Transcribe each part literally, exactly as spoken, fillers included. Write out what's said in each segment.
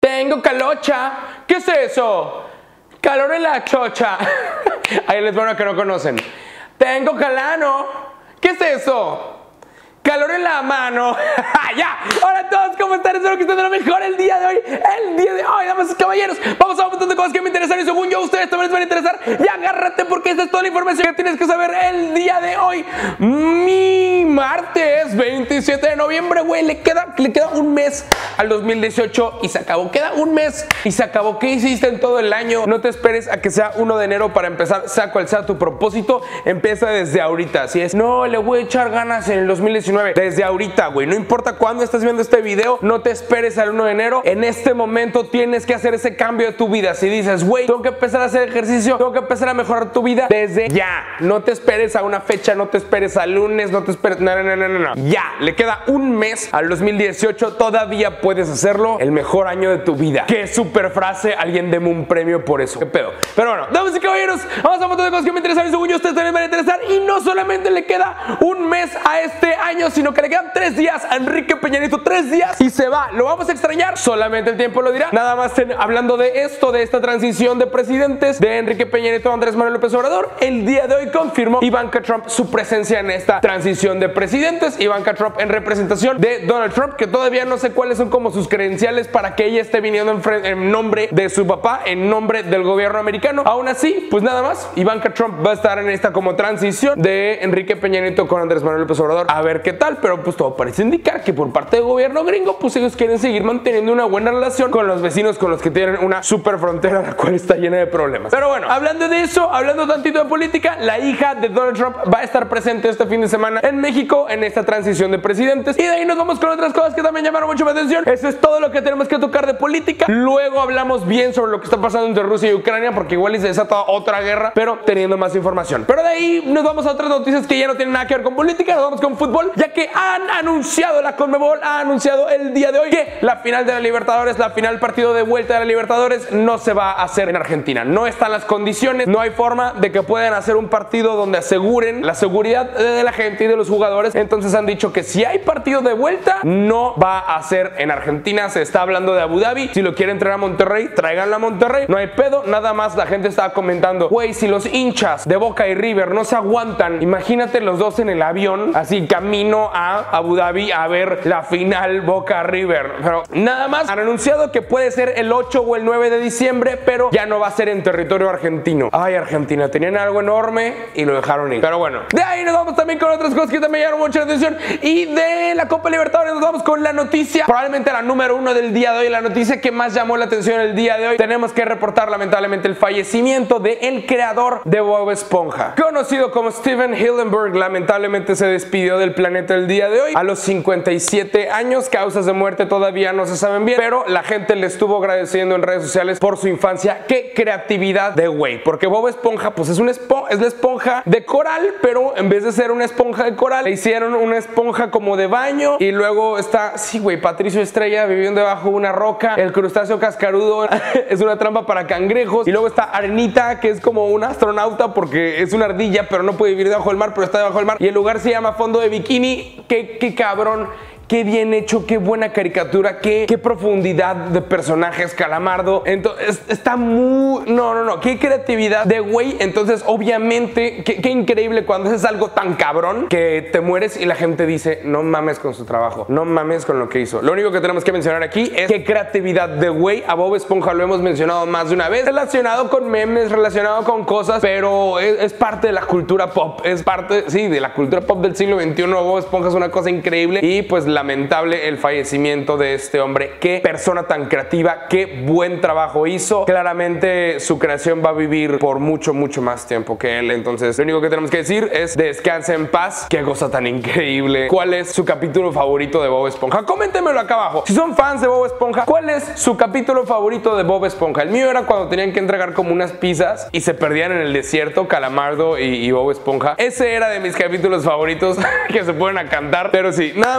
Tengo calocha. ¿Qué es eso? Calor en la chocha. Ahí les van a que no conocen. Tengo calano. ¿Qué es eso? Calor en la mano. Ya. Hola a todos, ¿cómo están? Espero que estén de lo mejor el día de hoy. El día de hoy, damas y caballeros, vamos a un montón de cosas que me interesan y según yo, ustedes también les van a interesar. Y agárrate porque esta es toda la información que tienes que saber el día de hoy. Mi martes veintisiete de noviembre, güey. Le queda, le queda un mes al dos mil dieciocho y se acabó. Queda un mes y se acabó. ¿Qué hiciste en todo el año? No te esperes a que sea uno de enero para empezar, sea cual sea tu propósito. Empieza desde ahorita. Así es, no, le voy a echar ganas en el dos mil diecinueve. Desde ahorita, güey. No importa cuándo estás viendo este video, no te esperes al uno de enero. En este momento tienes que hacer ese cambio de tu vida. Si dices, güey, tengo que empezar a hacer ejercicio, tengo que empezar a mejorar tu vida, desde ya. No te esperes a una fecha, no te esperes al lunes, no te esperes. No, no, no, no, no. Ya. Le queda un mes al dos mil dieciocho. Todavía puedes hacerlo. El mejor año de tu vida. Qué super frase. Alguien deme un premio por eso. Qué pedo. Pero bueno, damas y caballeros, vamos a un montón de cosas que me interesan y según yo, ustedes también me van a interesar. Y no solamente le queda un mes a este año, sino que le quedan tres días a Enrique Peña Nieto, tres días y se va. ¿Lo vamos a extrañar? Solamente el tiempo lo dirá. Nada más en, hablando de esto, de esta transición de presidentes de Enrique Peña Nieto a Andrés Manuel López Obrador, el día de hoy confirmó Ivanka Trump su presencia en esta transición de presidentes. Ivanka Trump en representación de Donald Trump, que todavía no sé cuáles son como sus credenciales para que ella esté viniendo en, en nombre de su papá, en nombre del gobierno americano. Aún así, pues nada más, Ivanka Trump va a estar en esta como transición de Enrique Peña Nieto con Andrés Manuel López Obrador. A ver qué tal, pero pues todo parece indicar que por parte del gobierno gringo, pues ellos quieren seguir manteniendo una buena relación con los vecinos con los que tienen una super frontera, la cual está llena de problemas. Pero bueno, hablando de eso, hablando tantito de política, la hija de Donald Trump va a estar presente este fin de semana en México en esta transición de presidentes. Y de ahí nos vamos con otras cosas que también llamaron mucho mi atención. Eso es todo lo que tenemos que tocar de política. Luego hablamos bien sobre lo que está pasando entre Rusia y Ucrania, porque igual se desata otra guerra, pero teniendo más información. Pero de ahí nos vamos a otras noticias que ya no tienen nada que ver con política. Nos vamos con fútbol, ya que han anunciado, la Conmebol ha anunciado el día de hoy que la final de la Libertadores, la final partido de vuelta de la Libertadores no se va a hacer en Argentina. No están las condiciones, no hay forma de que puedan hacer un partido donde aseguren la seguridad de la gente y de los jugadores. Entonces han dicho que si hay partido de vuelta no va a ser en Argentina. Se está hablando de Abu Dhabi. Si lo quieren traer a Monterrey, tráiganlo a Monterrey. No hay pedo. Nada más la gente estaba comentando, güey, si los hinchas de Boca y River no se aguantan, imagínate los dos en el avión, así camino a Abu Dhabi a ver la final Boca River. Pero nada más han anunciado que puede ser el ocho o el nueve de diciembre, pero ya no va a ser en territorio argentino. Ay, Argentina, tenían algo enorme y lo dejaron ir. Pero bueno, de ahí nos vamos también con otras cosas que también llamaron mucha atención. Y de la Copa Libertadores nos vamos con la noticia, probablemente la número uno del día de hoy, la noticia que más llamó la atención el día de hoy. Tenemos que reportar lamentablemente el fallecimiento de el creador de Bob Esponja, conocido como Steven Hillenburg. Lamentablemente se despidió del planeta el día de hoy a los cincuenta y siete años. Causas de muerte todavía no se saben bien, pero la gente le estuvo agradeciendo en redes sociales por su infancia. Qué creatividad de güey, porque Bob Esponja pues es, un espo es la esponja de coral, pero en vez de ser una esponja de coral le hicieron una esponja como de baño. Y luego está, sí güey, Patricio Estrella viviendo debajo de una roca. El crustáceo cascarudo es una trampa para cangrejos. Y luego está Arenita, que es como un astronauta porque es una ardilla, pero no puede vivir debajo del mar, pero está debajo del mar. Y el lugar se llama Fondo de Bikini. Qué, qué cabrón. Qué bien hecho, qué buena caricatura, qué, qué profundidad de personajes, Calamardo. Entonces, está muy... No, no, no, qué creatividad de güey. Entonces, obviamente, qué, qué increíble cuando haces algo tan cabrón que te mueres y la gente dice, no mames con su trabajo, no mames con lo que hizo. Lo único que tenemos que mencionar aquí es qué creatividad de güey. A Bob Esponja lo hemos mencionado más de una vez, relacionado con memes, relacionado con cosas, pero es, es parte de la cultura pop, es parte, sí, de la cultura pop del siglo veintiuno. Bob Esponja es una cosa increíble y pues lamentable el fallecimiento de este hombre. Qué persona tan creativa, qué buen trabajo hizo. Claramente su creación va a vivir por mucho, mucho más tiempo que él. Entonces, lo único que tenemos que decir es descanse en paz. Qué cosa tan increíble. ¿Cuál es su capítulo favorito de Bob Esponja? Coméntenmelo acá abajo. Si son fans de Bob Esponja, ¿cuál es su capítulo favorito de Bob Esponja? El mío era cuando tenían que entregar como unas pizzas y se perdían en el desierto, Calamardo y, y Bob Esponja. Ese era de mis capítulos favoritos que se pueden a cantar. Pero sí, nada más es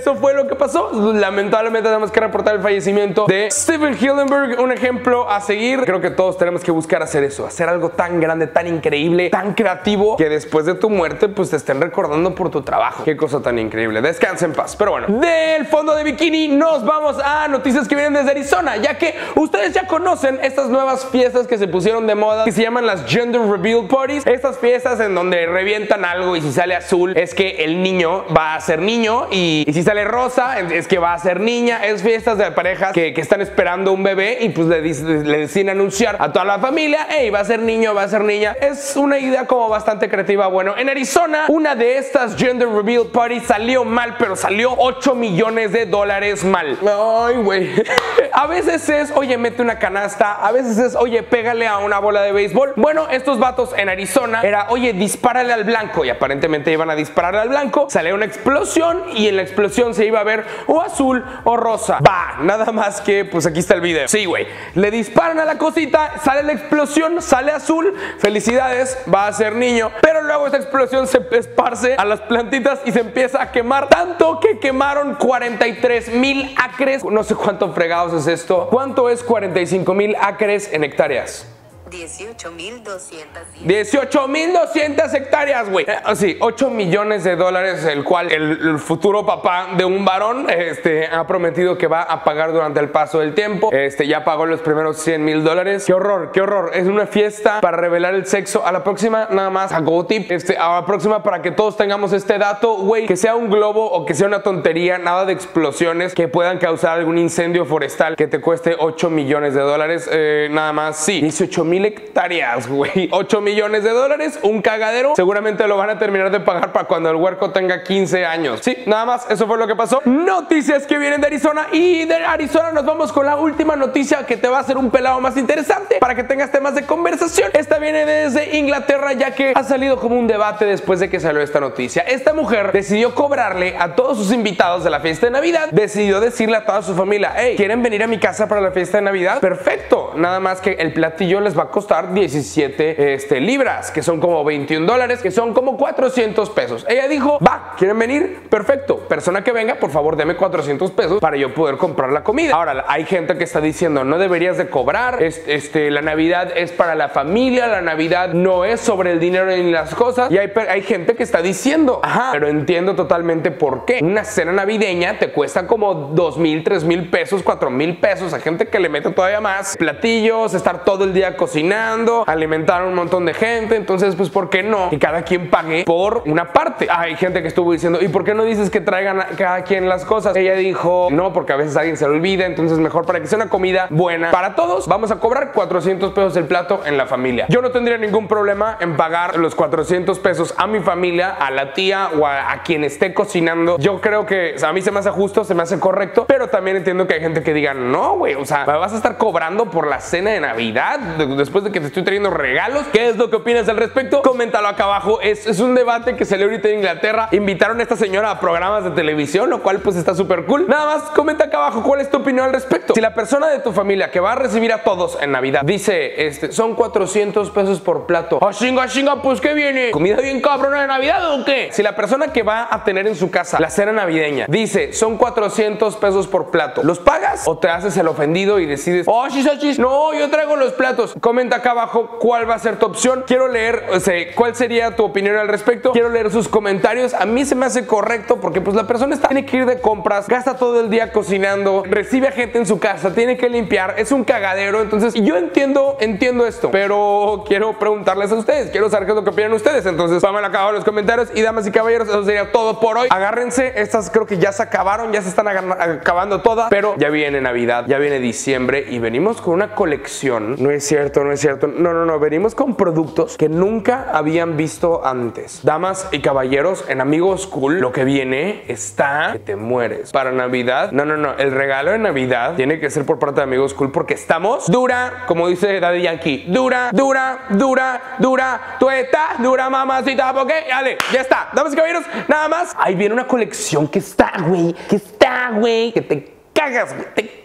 eso fue lo que pasó. Lamentablemente tenemos que reportar el fallecimiento de Steven Hillenburg, un ejemplo a seguir. Creo que todos tenemos que buscar hacer eso, hacer algo tan grande, tan increíble, tan creativo, que después de tu muerte pues te estén recordando por tu trabajo. Qué cosa tan increíble. Descansa en paz. Pero bueno, del fondo de bikini nos vamos a noticias que vienen desde Arizona, ya que ustedes ya conocen estas nuevas fiestas que se pusieron de moda, que se llaman las Gender Reveal Parties. Estas fiestas en donde revientan algo y si sale azul es que el niño va a ser niño y, y si sale rosa es que va a ser niña. Es fiestas de parejas que, que están esperando un bebé y pues le, le deciden anunciar a toda la familia, hey, va a ser niño, va a ser niña. Es una idea como bastante creativa. Bueno, en Arizona una de estas Gender Reveal Parties salió mal, pero salió ocho millones de dólares mal. Ay, güey. A veces es, oye, mete una canasta. A veces es, oye, pégale a una bola de béisbol. Bueno, estos vatos en Arizona era, oye, dispárale al blanco. Y aparentemente iban a dispararle al blanco. Sale una explosión y en la explosión se iba a ver o azul o rosa. Va, nada más que, pues aquí está el video. Sí, güey. Le disparan a la cosita, sale la explosión, sale azul. Felicidades, va a ser niño. Pero luego esta explosión se esparce a las plantitas y se empieza a quemar. Tanto que quemaron cuarenta y tres mil acres. No sé cuánto fregados es esto. ¿Cuánto es cuarenta y cinco mil acres en hectáreas? dieciocho mil doscientas dieciocho mil doscientas hectáreas, güey. Eh, sí, ocho millones de dólares, el cual el, el futuro papá de un varón este, ha prometido que va a pagar durante el paso del tiempo. Este, ya pagó los primeros cien mil dólares. Qué horror, qué horror. Es una fiesta para revelar el sexo. A la próxima, nada más, a Go Tip. Este, a la próxima, para que todos tengamos este dato, güey, que sea un globo o que sea una tontería, nada de explosiones que puedan causar algún incendio forestal que te cueste ocho millones de dólares. Eh, nada más, sí, dieciocho mil hectáreas, güey. ocho millones de dólares, un cagadero. Seguramente lo van a terminar de pagar para cuando el huerco tenga quince años. Sí, nada más, eso fue lo que pasó. Noticias que vienen de Arizona, y de Arizona nos vamos con la última noticia que te va a hacer un pelado más interesante para que tengas temas de conversación. Esta viene desde Inglaterra, ya que ha salido como un debate después de que salió esta noticia. Esta mujer decidió cobrarle a todos sus invitados de la fiesta de Navidad, decidió decirle a toda su familia, hey, ¿quieren venir a mi casa para la fiesta de Navidad? Perfecto, nada más que el platillo les va a costar diecisiete este, libras, que son como veintiún dólares, que son como cuatrocientos pesos. Ella dijo, va, ¿quieren venir? Perfecto, persona que venga, por favor, deme cuatrocientos pesos para yo poder comprar la comida. Ahora, hay gente que está diciendo, no deberías de cobrar, este, la Navidad es para la familia, la Navidad no es sobre el dinero ni las cosas, y hay, hay gente que está diciendo, ajá, pero entiendo totalmente por qué. Una cena navideña te cuesta como dos mil, tres mil pesos, cuatro mil pesos, hay gente que le mete todavía más, platillos, estar todo el día cocinando, alimentar a un montón de gente. Entonces, pues, ¿por qué no? Que cada quien pague por una parte. Hay gente que estuvo diciendo, ¿y por qué no dices que traigan a cada quien las cosas? Ella dijo, no, porque a veces alguien se lo olvida. Entonces, mejor para que sea una comida buena para todos, vamos a cobrar cuatrocientos pesos el plato en la familia. Yo no tendría ningún problema en pagar los cuatrocientos pesos a mi familia, a la tía o a, a quien esté cocinando. Yo creo que, o sea, a mí se me hace justo, se me hace correcto, pero también entiendo que hay gente que diga, no, güey, o sea, ¿me vas a estar cobrando por la cena de Navidad después de que te estoy trayendo regalos? ¿Qué es lo que opinas al respecto? Coméntalo acá abajo. Es, es un debate que salió ahorita en Inglaterra. Invitaron a esta señora a programas de televisión, lo cual pues está súper cool. Nada más, comenta acá abajo cuál es tu opinión al respecto. Si la persona de tu familia que va a recibir a todos en Navidad dice, este, son cuatrocientos pesos por plato. ¡Ah, chinga, chinga! Pues ¿qué viene? ¿Comida bien cabrona de Navidad o qué? Si la persona que va a tener en su casa la cena navideña dice, son cuatrocientos pesos por plato, ¿los pagas o te haces el ofendido y decides, oh, chis, chis, no, yo traigo los platos? Comenta acá abajo cuál va a ser tu opción. Quiero leer, o sea, cuál sería tu opinión al respecto. Quiero leer sus comentarios. A mí se me hace correcto porque pues la persona está, tiene que ir de compras, gasta todo el día cocinando, recibe a gente en su casa, tiene que limpiar, es un cagadero. Entonces yo entiendo, entiendo esto, pero quiero preguntarles a ustedes, quiero saber qué es lo que opinan ustedes. Entonces pónganlo acá abajo en los comentarios. Y damas y caballeros, eso sería todo por hoy. Agárrense, estas creo que ya se acabaron, ya se están acabando todas, pero ya viene Navidad, ya viene diciembre y venimos con una colección. No es cierto, no es cierto, no, no, no, venimos con productos que nunca habían visto antes. Damas y caballeros, en Amigos Cool lo que viene está que te mueres. Para Navidad, no, no, no, el regalo de Navidad tiene que ser por parte de Amigos Cool porque estamos dura, como dice Daddy Yankee, dura, dura, dura, dura, tú estás dura, mamacita, porque, dale, ya está. Damas y caballeros, nada más, ahí viene una colección que está, güey, que está, güey, que te cagas, güey, te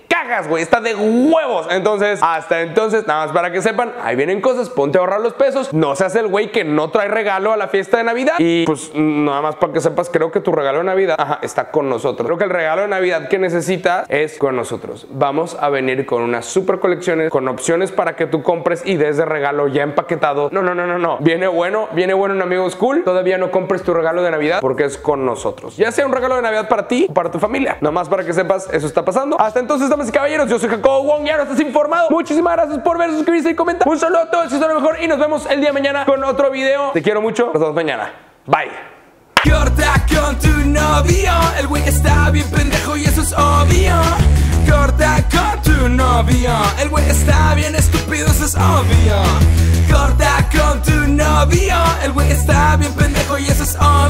cagas, güey, está de huevos. Entonces, hasta entonces, nada más para que sepan, ahí vienen cosas, ponte a ahorrar los pesos, no seas el güey que no trae regalo a la fiesta de Navidad. Y pues nada más para que sepas, creo que tu regalo de Navidad, ajá, está con nosotros. Creo que el regalo de Navidad que necesitas es con nosotros. Vamos a venir con unas super colecciones, con opciones para que tú compres y des de regalo ya empaquetado. No, no, no, no, no. Viene bueno, viene bueno en Amigos Cool. Todavía no compres tu regalo de Navidad porque es con nosotros. Ya sea un regalo de Navidad para ti o para tu familia. Nada más para que sepas, eso está pasando. Hasta entonces, damas y caballeros, yo soy Jacobo Wong y ahora estás informado. Muchísimas gracias por ver, suscribirse y comentar. Un saludo a todos, si son lo mejor y nos vemos el día de mañana con otro video. Te quiero mucho. Nos vemos mañana. Bye. Corta con tu novio, el güey está bien pendejo y eso es obvio. Corta con tu novio, el güey está bien estúpido, eso es obvio. Corta con tu novio, el güey está bien pendejo y eso es obvio.